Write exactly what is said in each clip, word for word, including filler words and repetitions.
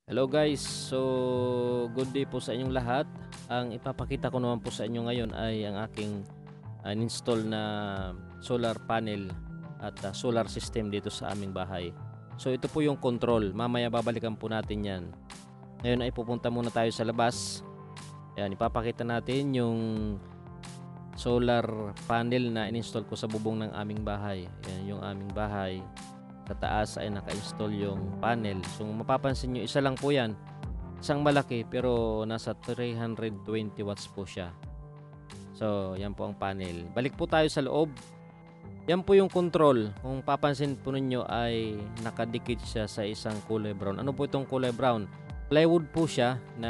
Hello guys, so good day po sa inyong lahat. Ang ipapakita ko naman po sa inyo ngayon ay ang aking uh, install na solar panel at uh, solar system dito sa aming bahay. So ito po yung control, mamaya babalikan po natin yan. Ngayon ay pupunta muna tayo sa labas. Ayan, ipapakita natin yung solar panel na in-install ko sa bubong ng aming bahay. Ayan yung aming bahay. Sa taas ay naka-install yung panel. So mapapansin nyo, isa lang po yan. Isang malaki pero nasa three hundred twenty watts po siya. So yan po ang panel. Balik po tayo sa loob. Yan po yung control. Kung papansin po ninyo ay nakadikit siya sa isang kulay brown. Ano po itong kulay brown? Plywood po siya na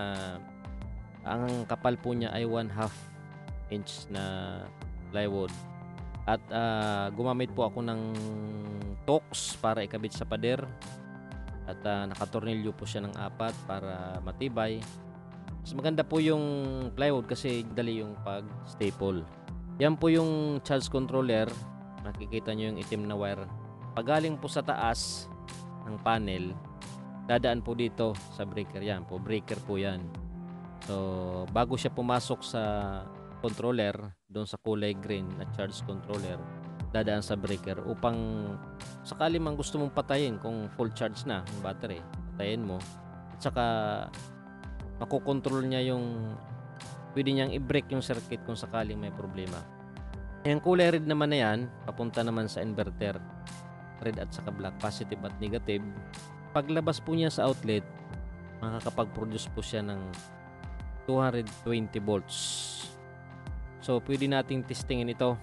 ang kapal po niya ay one half inch na plywood. At uh, gumamit po ako ng Torx para ikabit sa pader. At uh, nakatornilyo po siya ng apat para matibay. Mas maganda po yung plywood kasi dali yung pag-staple. Yan po yung charge controller. Nakikita nyo yung itim na wire. Pagaling po sa taas ng panel, dadaan po dito sa breaker. Yan po, breaker po yan. So, bago siya pumasok sa controller, doon sa kulay green na charge controller, dadaan sa breaker upang sakali man gusto mong patayin kung full charge na yung battery, patayin mo. At saka makokontrol niya yung pwede niyang i-break yung circuit kung sakaling may problema. Yung kulay red naman na yan, papunta naman sa inverter. Red at saka black, positive at negative. Paglabas po niya sa outlet, makakapag-produce po siya ng two hundred twenty volts. So, pwede nating testingin ito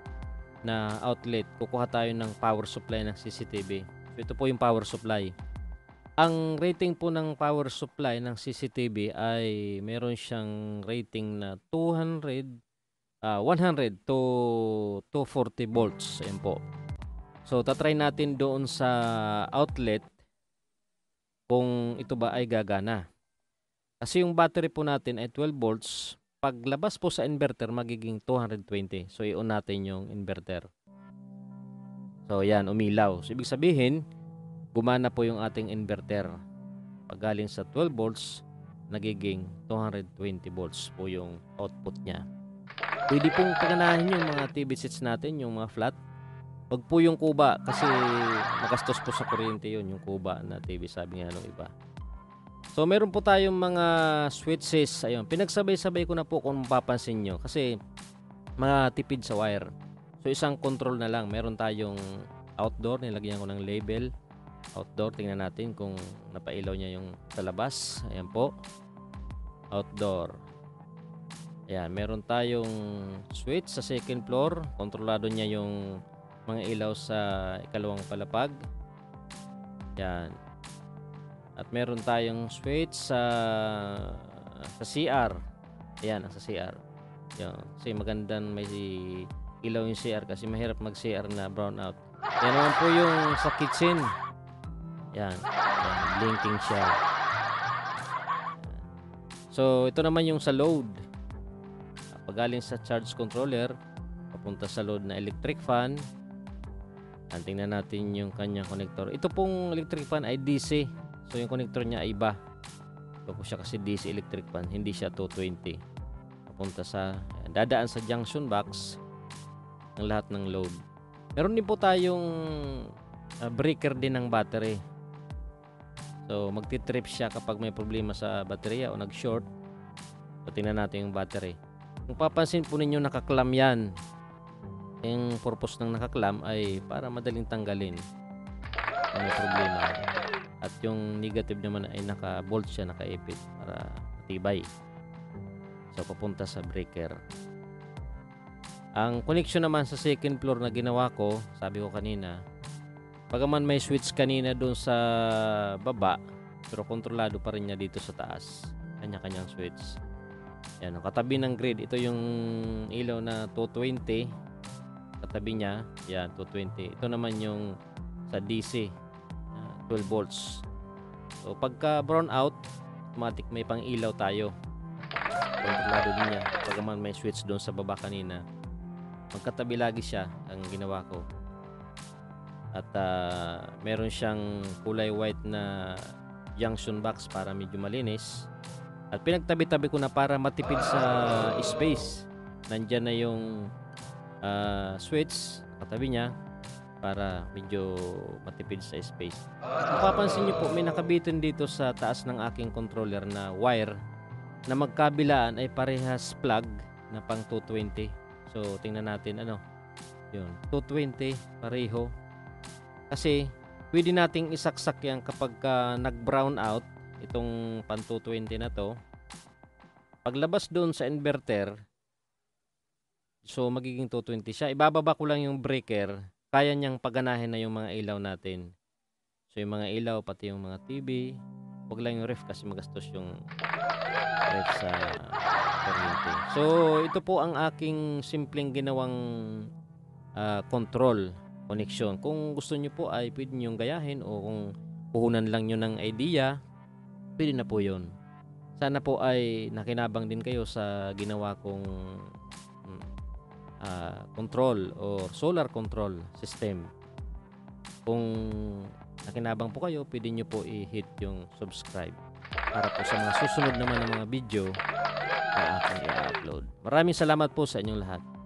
na outlet. Kukuha tayo ng power supply ng C C T V. So, ito po yung power supply. Ang rating po ng power supply ng C C T V ay meron siyang rating na two hundred, uh, one hundred to two forty volts. Ayan po. So, tatry natin doon sa outlet kung ito ba ay gagana. Kasi yung battery po natin ay twelve volts. Paglabas po sa inverter, magiging two hundred twenty. So, i-on natin yung inverter. So, yan, umilaw. So, ibig sabihin, gumana po yung ating inverter. Pag galing sa twelve volts, nagiging two hundred twenty volts po yung output niya. Pwede pong paganahin yung mga T V sets natin, yung mga flat. Wag po yung kuba kasi magastos po sa kuryente yun, yung kuba na T V, sabi nga nung iba. So, meron po tayong mga switches. Ayun, pinagsabay-sabay ko na po kung mapapansin nyo. Kasi, mga tipid sa wire. So, isang control na lang. Meron tayong outdoor. Nilagyan ko ng label. Outdoor. Tingnan natin kung napailaw niya yung sa labas. Ayan po. Outdoor. Ayan, meron tayong switch sa second floor. Kontrolado niya yung mga ilaw sa ikalawang palapag. Ayan. At meron tayong switch sa sa C R. Ayan, sa C R. Yan. Kasi magandang may ilaw yung C R kasi mahirap mag-C R na brown out. Yan naman po yung sa kitchen. Yan. Yan. Blinking siya. So, ito naman yung sa load. Pagaling sa charge controller, papunta sa load na electric fan. Yan, tingnan natin yung kanyang connector. Ito pong electric fan ay D C. So, yung connector niya ay iba. Ito po siya kasi D C electric fan. Hindi siya two twenty. Papunta sa, dadaan sa junction box ng lahat ng load. Meron din po tayong uh, breaker din ng battery. So, magti-trip siya kapag may problema sa baterya o nag-short. So, tingnan natin yung battery. Kung papansin po ninyo, nakaklam yan. Yung purpose ng nakaklam ay para madaling tanggalin kung may problema. At yung negative naman ay naka-bolt siya, naka-ipit para matibay. So, papunta sa breaker. Ang connection naman sa second floor na ginawa ko, sabi ko kanina, pagaman may switch kanina doon sa baba, pero kontrolado pa rin niya dito sa taas. Kanya-kanyang switch. Yan, katabi ng grid. Ito yung ilaw na two twenty. Katabi niya, yan, two twenty. Ito naman yung sa D C. twelve volts. So, pagka brown out, automatic may pang ilaw tayo. Kontrolado din niya. Pagaman may switch doon sa baba kanina, magkatabi lagi siya ang ginawa ko. At uh, meron siyang kulay white na junction box para medyo malinis. At pinagtabi-tabi ko na para matipid sa space. Nandyan na yung uh, switch katabi niya para medyo matipid sa space. Mapapansin niyo po, may nakabitin dito sa taas ng aking controller na wire na magkabilaan ay parehas plug na pang two twenty. So tingnan natin ano. Yun, two twenty pareho. Kasi pwede nating isaksak yan kapag uh, nag-brown out itong pan two twenty na to. Paglabas doon sa inverter, so magiging two twenty siya. Ibababa ko lang yung breaker, kaya niyang paganahin na yung mga ilaw natin. So yung mga ilaw, pati yung mga T V, wag lang yung ref kasi magastos yung ref sa kuryente. So ito po ang aking simpleng ginawang uh, control connection. Kung gusto niyo po ay pwede niyo gayahin, o kung puhunan lang niyo ng idea, pwede na po yun. Sana po ay nakinabang din kayo sa ginawa kong uh, control or solar control system. Kung nakinabang po kayo, pwede niyo po i-hit yung subscribe para po sa mga susunod naman ng mga video na aking i-upload. Maraming salamat po sa inyong lahat.